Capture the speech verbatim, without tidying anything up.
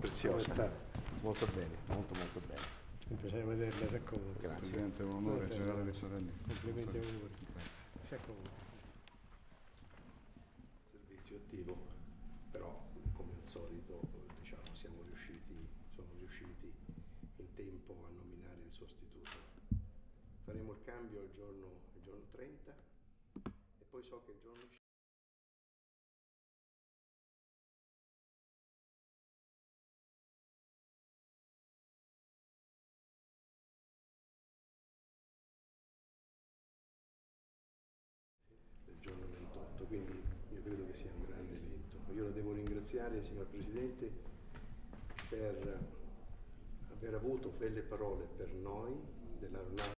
preziosa. Come sta? Molto bene, molto molto bene. È un piacere vederla, si accomodi. Grazie. Presidente, un onore, Buonasera. generale Vessarelli. Complimenti a voi. Grazie. Si accomodi. Servizio attivo, però come al solito diciamo, siamo riusciti, sono riusciti in tempo a nominare il sostituto. Faremo il cambio il giorno, il giorno trenta e poi so che il giorno del giorno ventotto, quindi io credo che sia un grande evento. Io la devo ringraziare, signor Presidente, per aver avuto belle parole per noi dell'Aeronautica